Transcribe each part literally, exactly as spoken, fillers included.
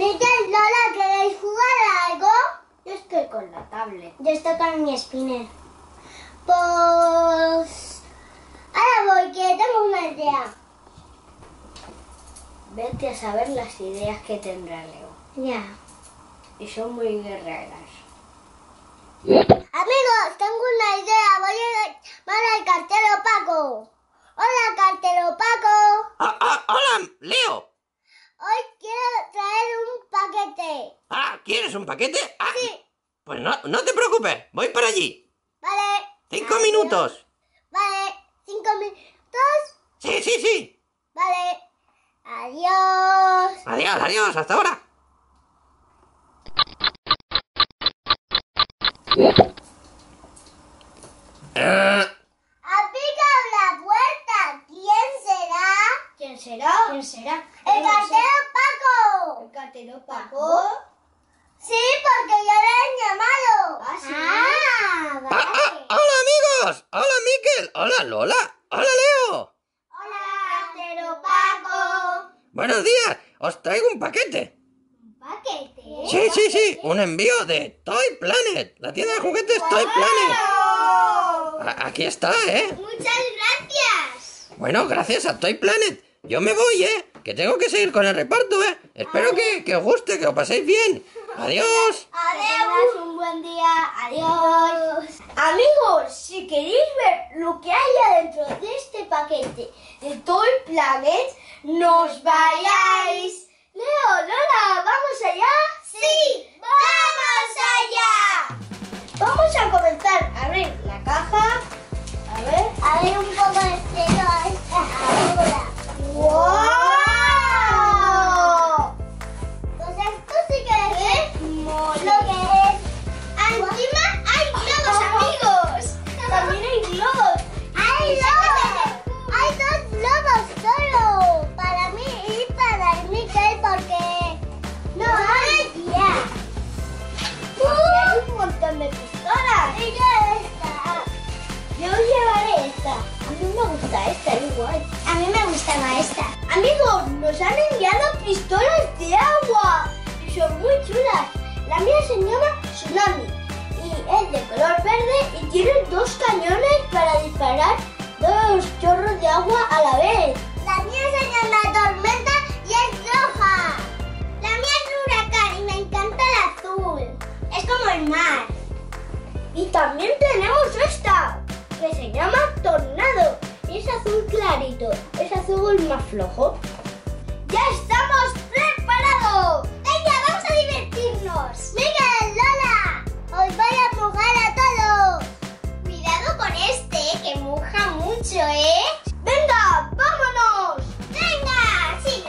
Miguel, Lola, ¿queréis jugar a algo? Yo estoy con la tablet. Yo estoy con mi spinner. Pues... ahora voy, que tengo una idea. Vete a saber las ideas que tendrá Leo. Ya. Y son muy guerreras. Amigos, tengo una idea. Voy a llamar al cartero Paco. Hola, cartero Paco. Ah, ah, hola, Leo. Hoy quiero traer un paquete. Ah, ¿quieres un paquete? Ah, Sí. Pues no, no te preocupes, voy para allí. Vale. Cinco Adiós. minutos. Vale. ¿Cinco minutos? Sí, sí, sí. Vale. Adiós. Adiós, adiós, hasta ahora. Eh, Ha picado la puerta. ¿Quién será? ¿Quién será? ¿Quién será? No El lo sé. cartero Paco. ¿El cartero Paco? Sí, porque yo le he llamado. Ah, sí. Ah, ah, ah, vale. hola, amigos. Hola, Miquel. Hola, Lola. Hola, Leo. Hola, cartero Paco. Buenos días. Os traigo un paquete. ¿Un paquete? Sí, sí, sí. Un envío de Toy Planet. La tienda de juguetes Toy Planet. A- Aquí está, ¿eh? Muchas gracias. Bueno, gracias a Toy Planet. Yo me voy, ¿eh? Que tengo que seguir con el reparto, ¿eh? Espero que, que os guste, que os paséis bien. Adiós. Adiós. Un buen día. Adiós. Amigos, si queréis ver lo que hay adentro de este paquete de Toy Planet, no os vayáis. Leo, Lola, ¿vamos allá? Sí, vamos allá. Vamos a comenzar a abrir la caja. A ver. A ver un poco de estilo a esta ahora. ¡Wow! Pues esto sí que es lo que es. Encima hay globos, amigos. También hay globos. Hay globos. Hay dos globos solo. Para mí y para el Miquel porque no hay ya. Aquí hay un montón de pistolas. Y yo esta. Yo llevaré esta. A mí me gusta esta, igual. A mí me gustaba esta. Amigos, nos han enviado pistolas de agua y son muy chulas. La mía se llama Tsunami y es de color verde y tiene dos cañones para disparar dos chorros de agua a la vez. La mía se llama Tormenta y es roja. La mía es huracán y me encanta el azul. Es como el mar. Y también tenemos esta, que se llama Tornado y es azul clarito, es azul más flojo. ¡Ya estamos preparados! ¡Venga, vamos a divertirnos! ¡Miguel, Lola! ¡Os voy a mojar a todos! Cuidado con este, que moja mucho, ¿eh? ¡Venga, vámonos! ¡Venga! ¡Sí!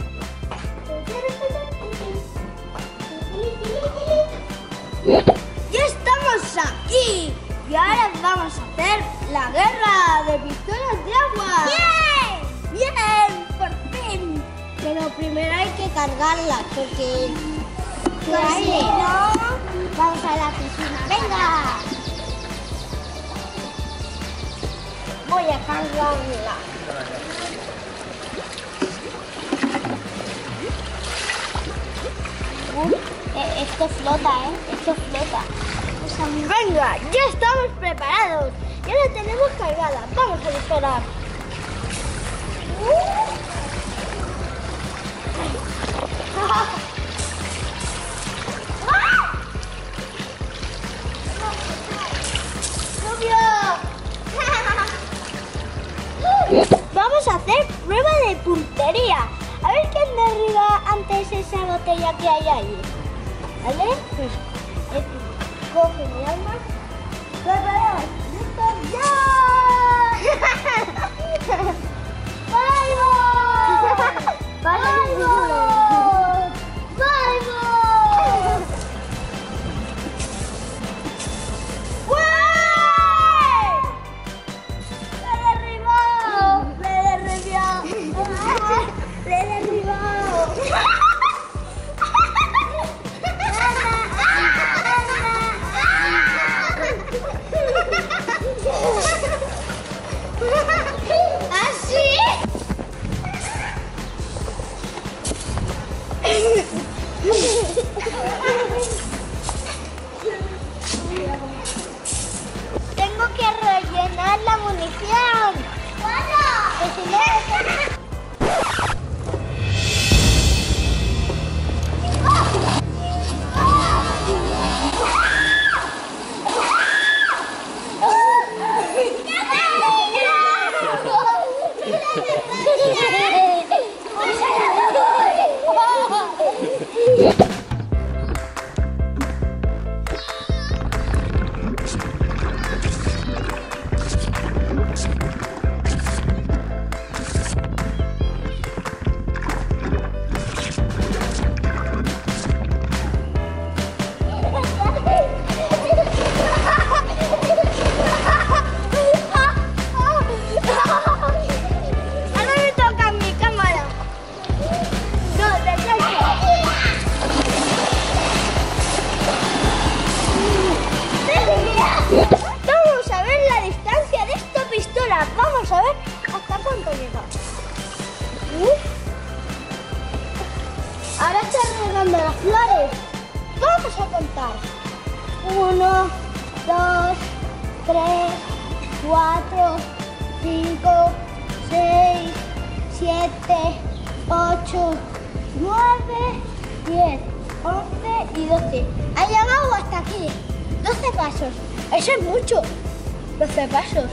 ¡Ya estamos aquí! Y ahora vamos a hacer la guerra de pistolas de agua. ¡Bien! ¡Bien! ¡Por fin! Pero primero hay que cargarlas porque... Pues si no, vamos a la piscina. ¡Venga! Voy a cargarla. Uh, eh, esto flota, ¿eh? Esto flota. Venga, ya estamos preparados. Ya la tenemos cargada. Vamos a disparar. Vamos a hacer prueba de puntería. A ver quién derriba antes esa botella que hay ahí. ¿Vale? Pues eh, coge mi arma. ¡Preparados! ¡Listos! ¡Ya! ¡Vamos! ¡Vamos! ¡Vamos! ¡Le he derribado! ¡Le he derribado! Tengo que rellenar la munición. ¡Bueno! Que si no... Vamos a ver hasta cuánto llega. ¿Uh? Ahora está regando las flores. Vamos a contar. Uno, dos, tres, cuatro, cinco, seis, siete, ocho, nueve, diez, once y doce. Ha llegado hasta aquí. doce pasos. Eso es mucho. doce pasos.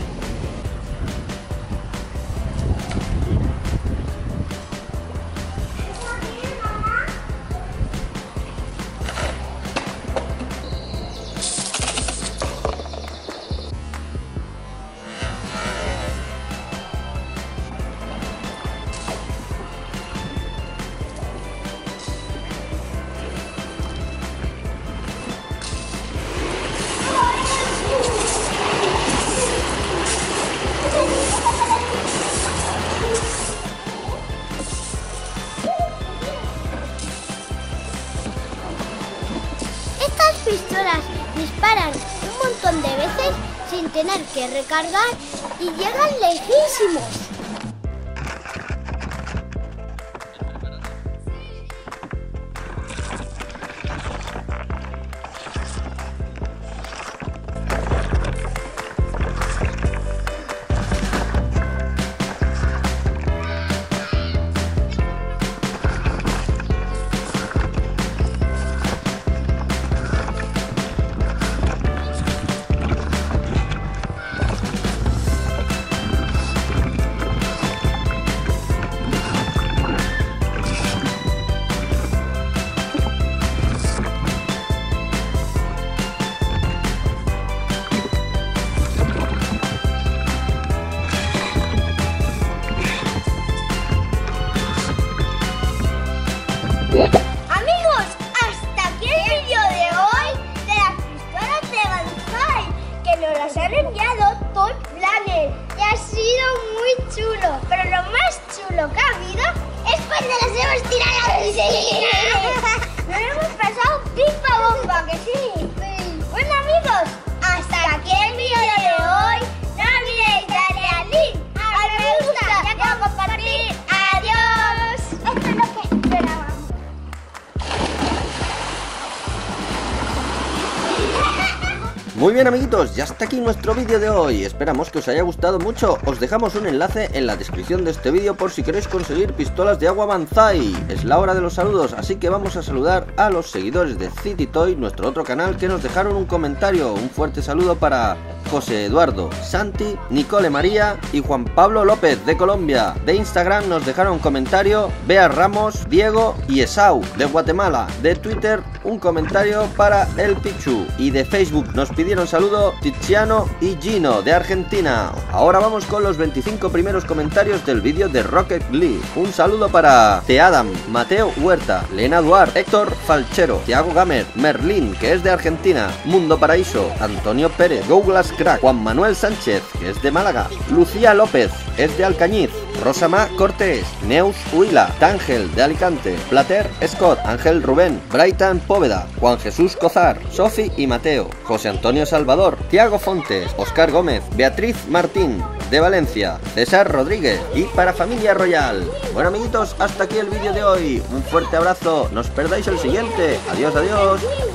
Estas pistolas disparan un montón de veces sin tener que recargar y llegan lejísimos. Amigos, hasta aquí el vídeo de hoy de las pistolas de Banzai, que nos las han enviado Toy Planet y ha sido muy chulo, pero lo más chulo que ha habido es cuando las hemos tirado a la piscina. Nos hemos pasado pipa bomba, que sí. Bueno amigos, hasta aquí el vídeo de hoy. No olvidéis darle al link, a me gusta, ya que va a compartir. Adiós. Esto es lo que esperábamos. Muy bien amiguitos, ya está aquí nuestro vídeo de hoy. Esperamos que os haya gustado mucho. Os dejamos un enlace en la descripción de este vídeo por si queréis conseguir pistolas de agua Banzai. Es la hora de los saludos, así que vamos a saludar a los seguidores de City Toy, nuestro otro canal, que nos dejaron un comentario. Un fuerte saludo para José Eduardo, Santi, Nicole María y Juan Pablo López de Colombia. De Instagram nos dejaron un comentario Bea Ramos, Diego y Esau de Guatemala. De Twitter un comentario para El Pichu. Y de Facebook nos pidieron saludo Tiziano y Gino de Argentina. Ahora vamos con los veinticinco primeros comentarios del vídeo de Rocket League. Un saludo para Te Adam, Mateo Huerta, Lena Duarte, Héctor Falchero, Tiago Gamer, Merlín, que es de Argentina, Mundo Paraíso, Antonio Pérez, Douglas Crack, Juan Manuel Sánchez, que es de Málaga, Lucía López, es de Alcañiz, Rosama Cortés, Neus Huila, Tángel de Alicante, Plater Scott, Ángel Rubén, Brighton Póveda, Juan Jesús Cozar, Sofi y Mateo, José Antonio Salvador, Tiago Fontes, Oscar Gómez, Beatriz Martín, de Valencia, César Rodríguez y para Familia Royal. Bueno amiguitos, hasta aquí el vídeo de hoy. Un fuerte abrazo, no os perdáis el siguiente. Adiós, adiós.